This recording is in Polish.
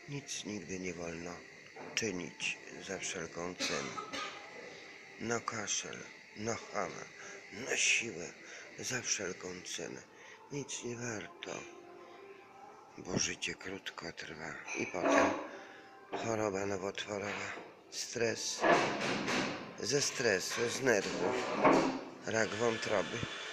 Nic nigdy nie wolno czynić za wszelką cenę. Na kaszel, na chama, na siłę, za wszelką cenę. Nic nie warto, bo życie krótko trwa. I potem choroba nowotworowa, stres, ze stresu, z nerwów, rak wątroby.